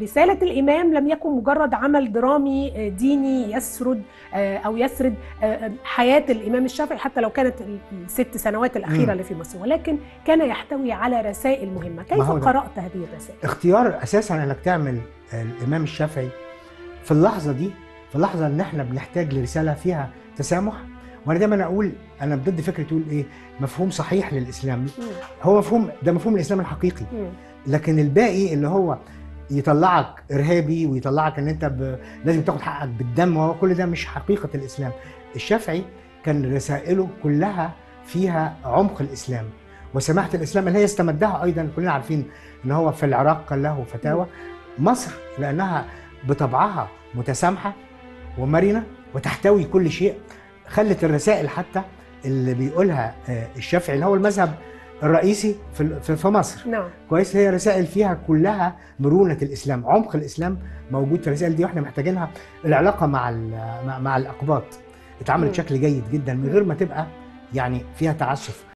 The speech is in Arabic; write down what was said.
رسالة الإمام لم يكن مجرد عمل درامي ديني يسرد أو يسرد حياة الإمام الشافعي حتى لو كانت ال6 سنوات الأخيرة اللي في مصر، ولكن كان يحتوي على رسائل مهمة. كيف قرأت هذه الرسائل؟ اختيار أساسا أنك تعمل الإمام الشافعي في اللحظة دي، في اللحظة إن إحنا بنحتاج لرسالة فيها تسامح. وأنا دايما أقول أنا ضد فكرة تقول إيه مفهوم صحيح للإسلام. هو مفهوم، ده مفهوم الإسلام الحقيقي. لكن الباقي اللي هو يطلعك إرهابي ويطلعك إن أنت لازم تاخد حقك بالدم، وهو كل ده مش حقيقة الإسلام. الشافعي كان رسائله كلها فيها عمق الإسلام وسماحة الإسلام اللي هي استمدها أيضا. كلنا عارفين إن هو في العراق كان له فتاوى. مصر لأنها بطبعها متسامحة ومرنة وتحتوي كل شيء، خلت الرسائل حتى اللي بيقولها الشافعي اللي هو المذهب الرئيسي في مصر نعم. كويس، هي رسائل فيها كلها مرونة الإسلام، عمق الإسلام موجود في الرسائل دي، واحنا محتاجينها. العلاقة مع الأقباط اتعملت بشكل جيد جدا من غير ما تبقى يعني فيها تعسف.